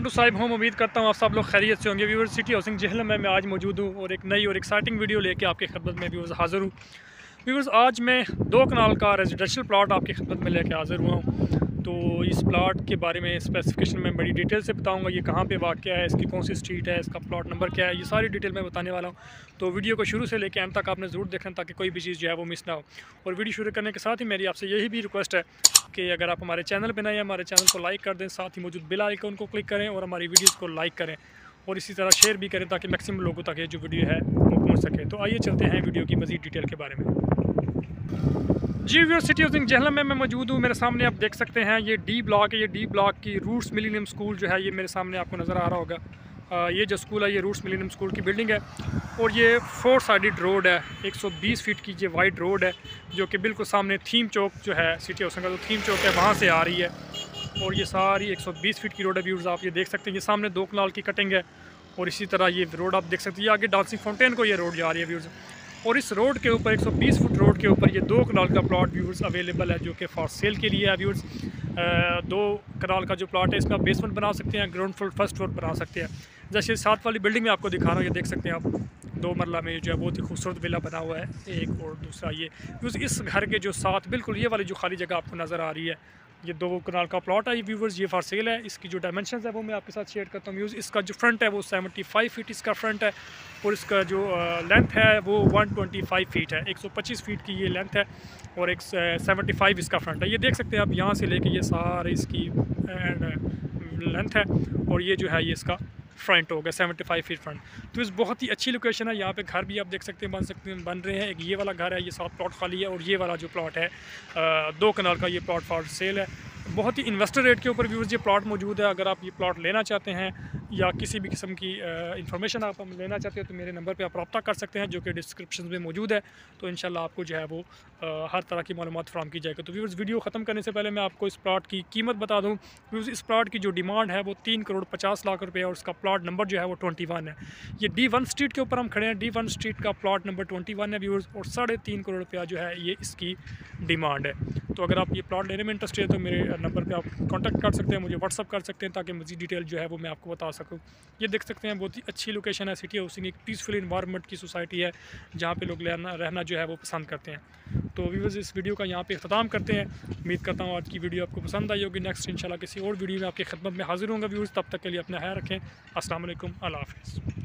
To Sahib home. उम्मीद करता हूँ आप सब लोग खैरियत से होंगे। व्यूअर्स, सिटी हाउसिंग जेहलम में मैं आज मौजूद हूँ और एक नई और एक्साइटिंग वीडियो लेके आपकी खिदमत में व्यूअर्स हाज़िर हूँ। व्यूअर्स, आज मैं 2 कनाल का रेजिडेंशियल प्लॉट आपकी खिदमत में लेके हाज़िर हुआ हूँ। तो इस प्लॉट के बारे में स्पेसिफिकेशन में बड़ी डिटेल से बताऊंगा। ये कहाँ पे वाक़या है, इसकी कौन सी स्ट्रीट है, इसका प्लॉट नंबर क्या है, ये सारी डिटेल मैं बताने वाला हूँ। तो वीडियो को शुरू से लेकर एंड तक आपने ज़रूर देखना ताकि कोई भी चीज़ जो है वो मिस ना हो। और वीडियो शुरू करने के साथ ही मेरी आपसे यही भी रिक्वेस्ट है कि अगर आप हमारे चैनल पर नए हैं, हमारे चैनल को लाइक कर दें, साथ ही मौजूद बेल आइकन को क्लिक करें और हमारी वीडियोज़ को लाइक करें और इसी तरह शेयर भी करें ताकि मैक्सिमम लोगों तक ये जो वीडियो है वो पहुँच सके। तो आइए चलते हैं वीडियो की मज़ीद डिटेल के बारे में। जी व्यूअर्स, सिटी हाउसिंग जेहलम में मैं मौजूद हूँ। मेरे सामने आप देख सकते हैं ये डी ब्लॉक है। ये डी ब्लॉक की रूट्स मिलेनियम स्कूल जो है ये मेरे सामने आपको नज़र आ रहा होगा। ये जो स्कूल है ये रूट्स मिलेनियम स्कूल की बिल्डिंग है और ये 4 साइडेड रोड है। 120 फीट की ये वाइड रोड है जो कि बिल्कुल सामने थीम चौक जो है, सिटी हाउसिंग का जो थीम चौक है वहाँ से आ रही है। और ये सारी 120 फीट की रोड है व्यूअर्स, आप ये देख सकते हैं। ये सामने 2 कनाल की कटिंग है और इसी तरह ये रोड आप देख सकते हैं। ये आगे डांसिंग फाउंटेन को ये रोड जा रही है व्यूअर्स। और इस रोड के ऊपर 120 फुट रोड के ऊपर ये 2 कनाल का प्लॉट व्यूअर्स अवेलेबल है जो कि फॉर सेल के लिए है व्यूअर्स। 2 कनाल का जो प्लॉट है इसमें आप बेसमेंट बना सकते हैं, ग्राउंड फ्लोर फर्स्ट फ्लोर बना सकते हैं। जैसे साथ वाली बिल्डिंग में आपको दिखा रहा हूँ, ये देख सकते हैं आप 2 मरला में जो है बहुत ही खूबसूरत विला बना हुआ है। एक और दूसरा ये व्यूअर्स, इस घर के जो साथ बिल्कुल ये वाली जो खाली जगह आपको नज़र आ रही है ये 2 कनाल का प्लॉट है ये व्यूअर्स, ये फॉर सेल है। इसकी जो डायमेंशंस है वो मैं आपके साथ शेयर करता हूँ व्यूअर्स। इसका जो फ्रंट है वो 75 फीट इसका फ्रंट है और इसका जो लेंथ है वो 125 फीट है। 125 फीट की ये लेंथ है और एक 75 इसका फ्रंट है। ये देख सकते हैं आप, यहाँ से लेके ये सारे इसकी लेंथ है और ये जो है ये इसका फ्रंट हो गया 75 फीट फ्रंट। तो इस बहुत ही अच्छी लोकेशन है। यहाँ पे घर भी आप देख सकते हैं बन रहे हैं। एक ये वाला घर है, ये साथ प्लॉट खाली है और ये वाला जो प्लॉट है 2 कनाल का ये प्लॉट फॉर सेल है। बहुत ही इन्वेस्टर रेट के ऊपर व्यूअर्स ये प्लॉट मौजूद है। अगर आप ये प्लॉट लेना चाहते हैं या किसी भी किस्म की इंफॉर्मेशन आप लेना चाहते हो तो मेरे नंबर पे आप रब्ता कर सकते हैं जो कि डिस्क्रिप्शन में मौजूद है। तो इंशाल्लाह आपको जो है वो हर तरह की मालूमात फराहम की जाएगी। तो व्यूअर्स, वीडियो ख़त्म करने से पहले मैं आपको इस प्लॉट की कीमत बता दूँ। व्यूअर्स, इस प्लॉट की जो डिमांड है वो 3 करोड़ 50 लाख रुपये और उसका प्लॉट नंबर जो है वो 21 है। ये D1 स्ट्रीट के ऊपर हम खड़े हैं। D1 स्ट्रीट का प्लॉट नंबर 21 है व्यूअर्स और 3.5 करोड़ रुपया जो है ये इसकी डिमांड है। तो अगर आप ये प्लॉट लेने में इंटरेस्टेड है तो मेरे नंबर पे आप कांटेक्ट कर सकते हैं, मुझे व्हाट्सअप कर सकते हैं ताकि मज़ीद डिटेल जो है वो मैं आपको बता सकूं। ये देख सकते हैं बहुत ही अच्छी लोकेशन है। सिटी हाउसिंग एक पीसफुल इन्वायरमेंट की सोसाइटी है जहाँ पे लोग रहना जो है वो पसंद करते हैं। तो व्यूअर्स, इस वीडियो का यहाँ पे अख्ताम करते हैं। उम्मीद करता हूँ आज की वीडियो आपको पसंद आई होगी। नेक्स्ट इंशाल्लाह किसी और वीडियो में आपकी खिदमत में हाजिर होंगे व्यूअर्स। तब तक के लिए अपना ख्याल रखें। अस्सलाम वालेकुम, अल्लाह हाफ़िज़।